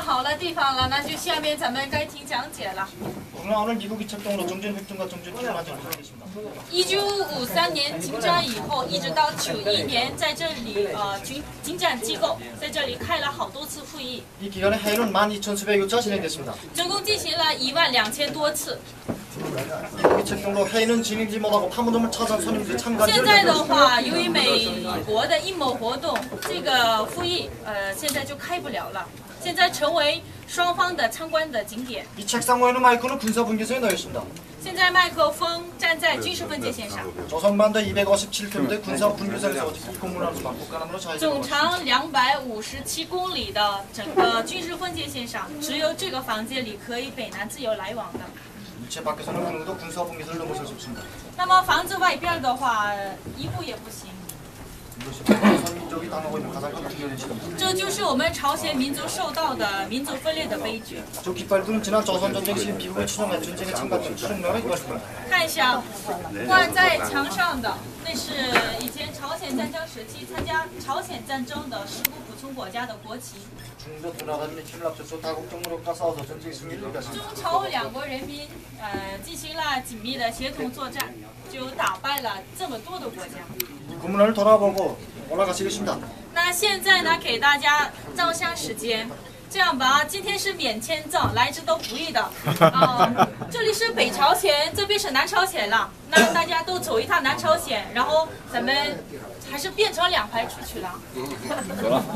好了地方了，那就下面咱们该听讲解了。 오늘 미국이 철동으로 정전획동과 정전출마전 구성했습니다. 1953年停战以后，一直到91年，在这里军战机构在这里开了好多次会议。 이 기간에 회의는 12,수백여차 진행됐습니다. 总共进行了12000多次。 미국이 철동으로 회의는 진행지 못하고 파문음을 찾아 손님들이 참가를 现在的话，由于美国的阴谋活动，这个会议现在就开不了了。现在成为双方的参观的景点。 이 책상 위에는 마이크는 군사분계선에 놓여 있습니다. 现在麦克风站在军事分界线上。 조선반도 257km 군사분계선에서 이 공문하면서 막국간함으로 잘 总长257公里的整个军事分界线上，只有这个房间里可以北南自由来往的。 이체 밖에서는 어느 정도 군사분계선을 넘어설 수 없습니다. 那么房子外边的话，一步也不行。 이것이 조선민족이 당하고 있는 가장 큰 중요한 시기입니다. 这就是我们朝鲜民族受到的民族分裂的悲剧。 저 깃발들은 지난 조선전쟁 시 미국에 추정해 전쟁에 참가했던 추정명의 것입니다. 看一下，挂在墙上的，那是以前朝鲜战争时期参加朝鲜战争的十国补充国家的国旗。 중도 군화간이 힘을 합쳐서 다국 정무력과 싸워서 전쟁 승리를 中 이뤘습니다. 朝两国人民进行了紧密的协同作战，就打败了这么多的国家。 이 군문을 돌아보고 올라가시겠습니다. 那现在呢，给大家照相时间。 这样吧，今天是免签证，来之都不易的。这里是北朝鲜，这边是南朝鲜了。那大家都走一趟南朝鲜，然后咱们还是变成2排出去了。走了。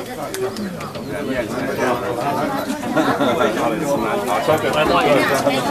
好。